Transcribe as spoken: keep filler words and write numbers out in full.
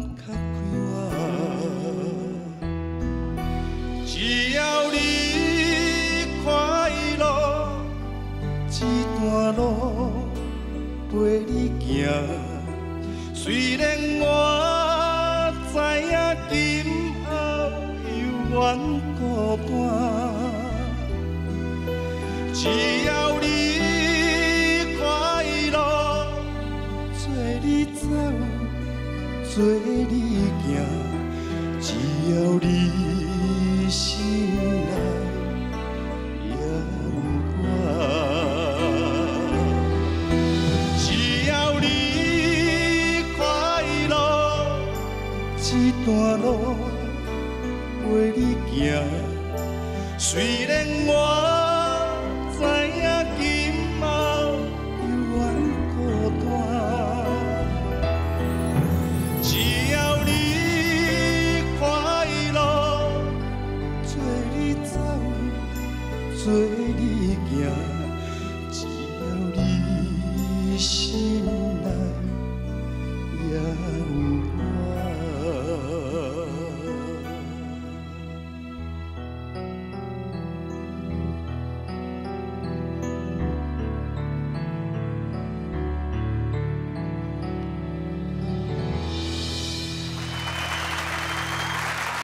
较快活。只要你快乐，这段路陪你行。虽然我知影今后犹原孤单，只要你快乐，做你走，做你行，只要你心内也有我，只要你快乐，这段路陪你行，虽然我。